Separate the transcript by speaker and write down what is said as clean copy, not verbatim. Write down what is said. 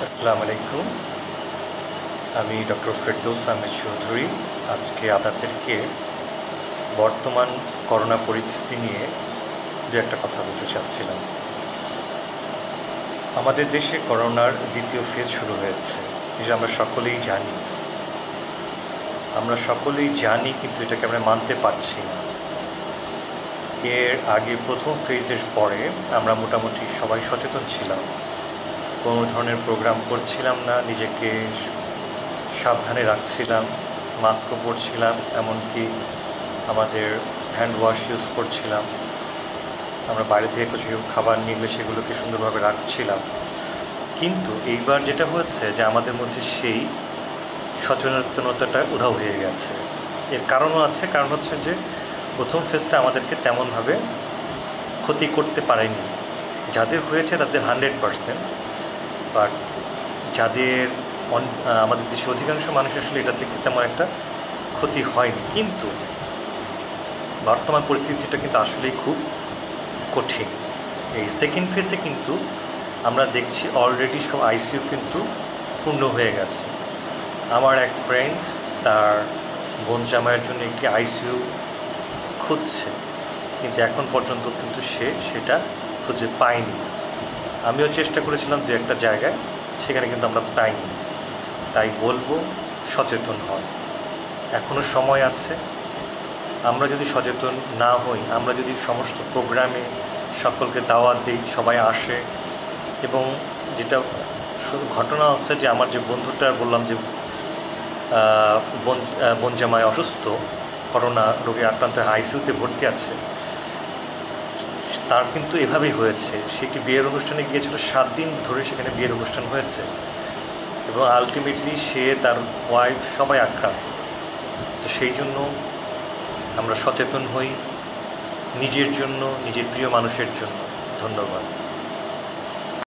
Speaker 1: আসসালামু আলাইকুম। আমি ডক্টর ফেরদৌস আহমেদ চৌধুরী। আজকে আপনাদেরকে বর্তমান করোনা পরিস্থিতি নিয়ে দু একটা কথা বলতে চাচ্ছিলাম। আমাদের দেশে করোনার দ্বিতীয় ফেজ শুরু হয়েছে, এটা আমরা সকলেই জানি, কিন্তু এটাকে আমরা মানতে পারছি না। এর আগে প্রথম ফেজের পরে আমরা মোটামুটি সবাই সচেতন ছিলাম, কোনো ধরনের প্রোগ্রাম করছিলাম না, নিজেকে সাবধানে রাখছিলাম, মাস্কও পরছিলাম, এমনকি আমাদের হ্যান্ড ওয়াশ ইউজ করছিলাম। আমরা বাইরে থেকে কিছু খাবার নিয়ে গেলে সেগুলোকে সুন্দরভাবে রাখছিলাম। কিন্তু এইবার যেটা হয়েছে যে আমাদের মধ্যে সেই সচেতনতাটা উধাও হয়ে গেছে। এর কারণও আছে, কারণ হচ্ছে যে প্রথম ফেজটা আমাদেরকে তেমনভাবে ক্ষতি করতে পারেনি। যাদের হয়েছে তাদের 100%, বাট যাদের আমাদের দেশের অধিকাংশ মানুষ আসলে এটা থেকে তেমন একটা ক্ষতি হয়নি। কিন্তু বর্তমান পরিস্থিতিটা কিন্তু আসলেই খুব কঠিন। এই সেকেন্ড ফেজে কিন্তু আমরা দেখছি অলরেডি সব আইসিইউ কিন্তু পূর্ণ হয়ে গেছে। আমার এক ফ্রেন্ড তার বোন জামাইয়ের জন্য একটি আইসিইউ খুঁজছে, কিন্তু এখন পর্যন্ত কিন্তু সে সেটা খুঁজে পায়নি। আমিও চেষ্টা করেছিলাম দু একটা জায়গায়, সেখানে কিন্তু আমরা পাইনি। তাই বলবো, সচেতন হন, এখনও সময় আছে। আমরা যদি সচেতন না হই, আমরা যদি সমস্ত প্রোগ্রামে সকলকে দাওয়াত দিই, সবাই আসে, এবং যেটা ঘটনা হচ্ছে যে আমার যে বন্ধুটা বললাম যে বোন জামাই অসুস্থ, করোনা রোগে আক্রান্ত আইসিইউতে ভর্তি আছে, তার কিন্তু এভাবেই হয়েছে। সে একটি বিয়ের অনুষ্ঠানে গিয়েছিল, 7 দিন ধরে সেখানে বিয়ের অনুষ্ঠান হয়েছে, এবং আলটিমেটলি সে, তার ওয়াইফ সবাই আক্রান্ত। তো সেই জন্য আমরা সচেতন হই, নিজের জন্য, নিজের প্রিয় মানুষের জন্য। ধন্যবাদ।